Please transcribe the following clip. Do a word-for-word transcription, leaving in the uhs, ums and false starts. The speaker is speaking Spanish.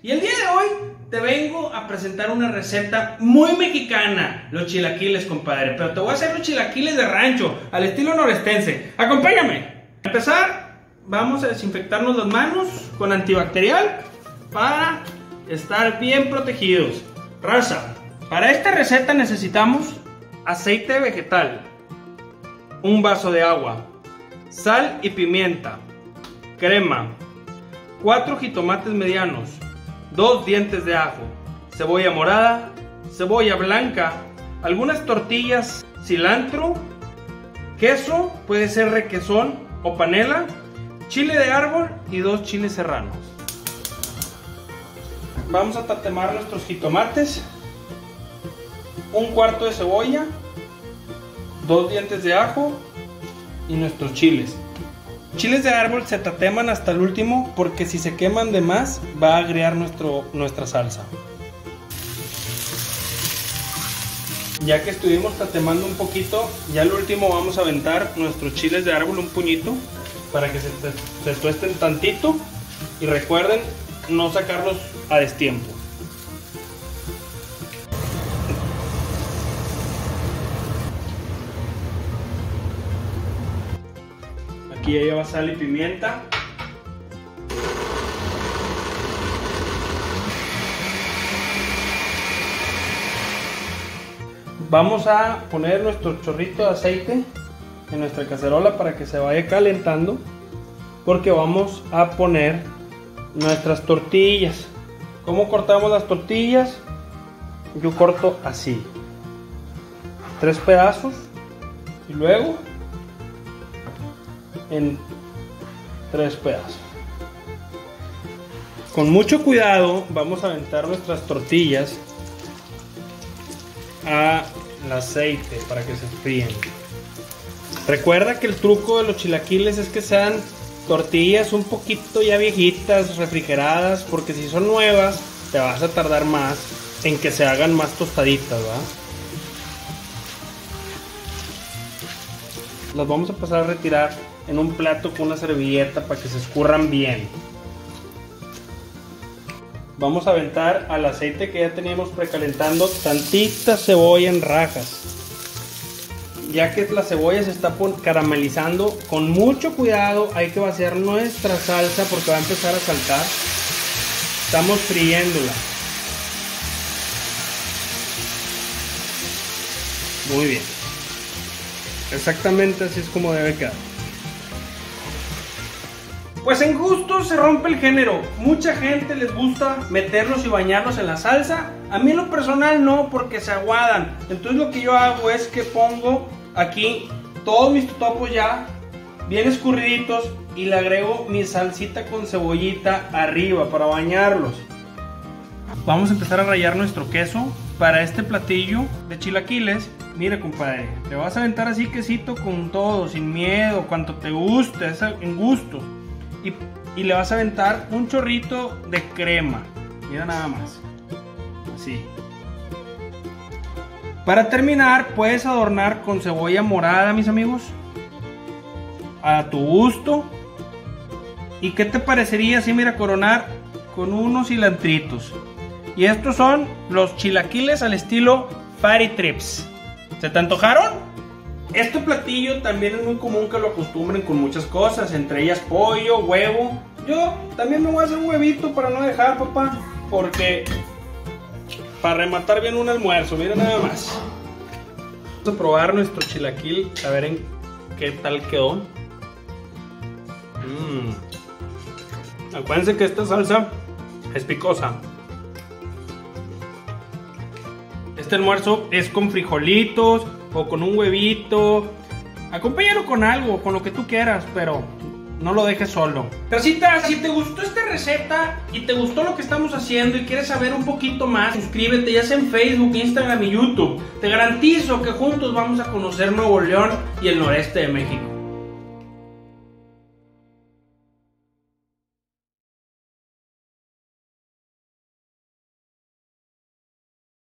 Y el día de hoy te vengo a presentar una receta muy mexicana, los chilaquiles, compadre. Pero te voy a hacer los chilaquiles de rancho, al estilo norestense. Acompáñame. Para empezar, vamos a desinfectarnos las manos con antibacterial para estar bien protegidos. Raza, para esta receta necesitamos aceite vegetal, un vaso de agua, sal y pimienta, crema, cuatro jitomates medianos, dos dientes de ajo, cebolla morada, cebolla blanca, algunas tortillas, cilantro, queso, puede ser requesón o panela, chile de árbol y dos chiles serranos. Vamos a tatemar nuestros jitomates, un cuarto de cebolla, dos dientes de ajo y nuestros chiles. Chiles de árbol se tateman hasta el último porque si se queman de más va a agriar nuestro, nuestra salsa. Ya que estuvimos tatemando un poquito, ya al último vamos a aventar nuestros chiles de árbol un puñito para que se, se tuesten tantito y recuerden no sacarlos a destiempo. Aquí ya lleva sal y pimienta. Vamos a poner nuestro chorrito de aceite en nuestra cacerola para que se vaya calentando, porque vamos a poner nuestras tortillas. ¿Cómo cortamos las tortillas? Yo corto así, tres pedazos y luego en tres pedazos. Con mucho cuidado vamos a aventar nuestras tortillas al aceite para que se fríen. Recuerda que el truco de los chilaquiles es que sean tortillas un poquito ya viejitas, refrigeradas, porque si son nuevas te vas a tardar más en que se hagan más tostaditas, ¿verdad? Las vamos a pasar a retirar en un plato con una servilleta para que se escurran bien. Vamos a aventar al aceite que ya teníamos precalentando tantita cebolla en rajas. Ya que la cebolla se está caramelizando, con mucho cuidado hay que vaciar nuestra salsa porque va a empezar a saltar. Estamos friéndola. Muy bien. Exactamente así es como debe quedar. Pues en gusto se rompe el género. Mucha gente les gusta meterlos y bañarlos en la salsa. A mí en lo personal no, porque se aguadan. Entonces lo que yo hago es que pongo aquí todos mis totopos ya bien escurriditos y le agrego mi salsita con cebollita arriba para bañarlos. Vamos a empezar a rallar nuestro queso para este platillo de chilaquiles. Mira, compadre, te vas a aventar así quesito con todo, sin miedo, cuanto te guste, es en gusto. Y, y le vas a aventar un chorrito de crema. Mira nada más. Así. Para terminar, puedes adornar con cebolla morada, mis amigos, a tu gusto. ¿Y qué te parecería si, mira, coronar con unos cilantritos? Y estos son los chilaquiles al estilo Fatty Trips. ¿Se te antojaron? Este platillo también es muy común que lo acostumbren con muchas cosas, entre ellas pollo, huevo. Yo también me voy a hacer un huevito para no dejar, papá, porque para rematar bien un almuerzo, miren nada más. Vamos a probar nuestro chilaquil, a ver en qué tal quedó. Mm. Acuérdense que esta salsa es picosa. Este almuerzo es con frijolitos o con un huevito. Acompáñalo con algo, con lo que tú quieras, pero no lo dejes solo. Casita, si te gustó esta receta y te gustó lo que estamos haciendo y quieres saber un poquito más, suscríbete ya sea en Facebook, Instagram y YouTube. Te garantizo que juntos vamos a conocer Nuevo León y el noreste de México.